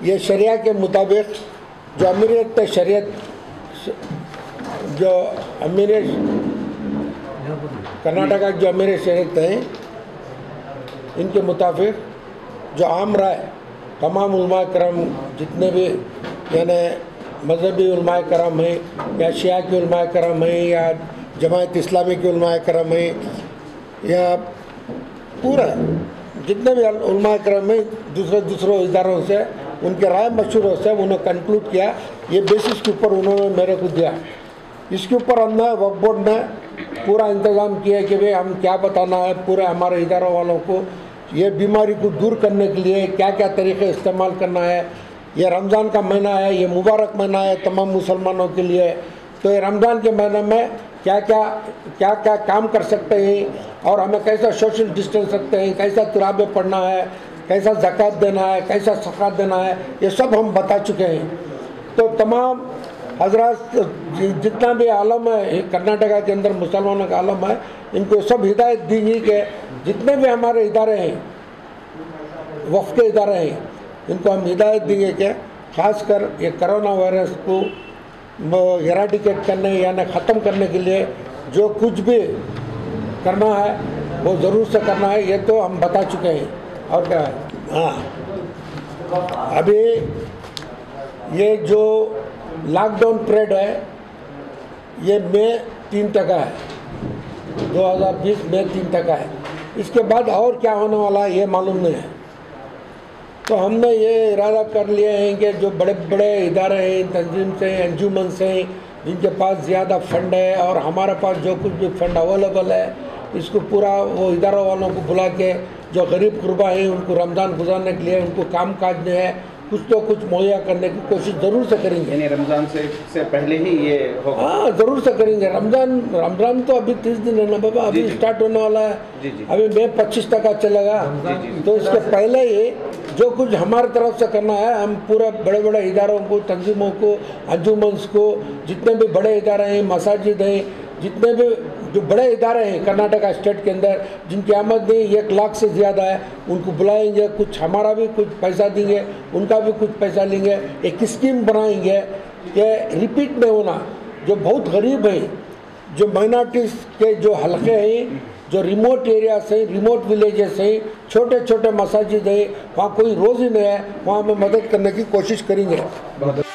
ये शरिया के मुताबिक जो अमीरियत शरीयत जो अमीर कर्नाटका की जो अमीर शरीयत है इनके मुताबिक जो आम राय तमाम उलमा करम जितने भी यानी मजहबी उलमा करम हैं या शिया के उलमा करम हैं या जमात इस्लामी के उलमा करम हैं या पूरा जितने भी उलमा करम हैं दूसरे इदारों से उनके राय मशवरों से उन्होंने कंक्लूड किया। ये बेसिस के ऊपर उन्होंने मेरे को दिया। इसके ऊपर हमने वक्फ बोर्ड ने पूरा इंतज़ाम किया कि भाई हम क्या बताना है पूरे हमारे इदारों वालों को, ये बीमारी को दूर करने के लिए क्या क्या तरीक़े इस्तेमाल करना है। ये रमज़ान का महीना है, ये मुबारक महीना है तमाम मुसलमानों के लिए। तो ये रमज़ान के महीने में क्या क्या काम कर सकते हैं और हमें कैसा सोशल डिस्टेंस रखते हैं, कैसा तिराबे पढ़ना है, कैसा ज़कात देना है, कैसा सकात देना है, ये सब हम बता चुके हैं। तो तमाम हजरात जितना भी आलम है कर्नाटका के अंदर मुसलमानों का आलम है, इनको सब हिदायत दी गई कि जितने भी हमारे इदारे हैं वफ़ के इदारे हैं इनको हम हिदायत देंगे कि ख़ासकर ये कोरोना वायरस को एराडिकेट करने यानी ख़त्म करने के लिए जो कुछ भी करना है वो ज़रूर से करना है। ये तो हम बता चुके हैं। और क्या है, हाँ अभी ये जो लॉकडाउन पीरियड है ये मई 3 तक है, 2020 मई 3 तक है। इसके बाद और क्या होने वाला है ये मालूम नहीं है। तो हमने ये इरादा कर लिया है कि जो बड़े बड़े इदारे हैं, तंजीम से अंजुमन से जिनके पास ज़्यादा फंड है और हमारे पास जो कुछ भी फंड अवेलेबल है इसको पूरा वो इदारों वालों को बुला के जो गरीब गुरबा हैं उनको रमज़ान गुजारने के लिए उनको काम काज में है कुछ तो कुछ मुहैया करने की कोशिश ज़रूर से करेंगे। यानी रमज़ान से पहले ही ये होगा? हाँ ज़रूर से करेंगे। रमज़ान तो अभी 30 दिन है ना बाबा, अभी स्टार्ट होने वाला है। अभी मई 25 तक चलेगा। तो इसके पहले ही जो कुछ हमारी तरफ से करना है हम पूरे बड़े बड़े इदारों को, तंजीमों को, अंजुमन्स को, जितने भी बड़े इदारे हैं, मसाजिद हैं, जितने भी जो बड़े इदारे हैं कर्नाटका स्टेट के अंदर जिनकी आमदनी 1 लाख से ज़्यादा है उनको बुलाएंगे, कुछ हमारा भी कुछ पैसा देंगे, उनका भी कुछ पैसा लेंगे। एक स्कीम बनाएंगे कि रिपीट नहीं होना। जो बहुत गरीब हैं, जो माइनॉरिटीज़ के जो हलके हैं, जो रिमोट एरिया से, रिमोट विलेजेस हैं, छोटे छोटे मसाजिद हैं, वहाँ कोई रोज़ ही नहीं है, वहाँ हमें मदद करने की कोशिश करेंगे।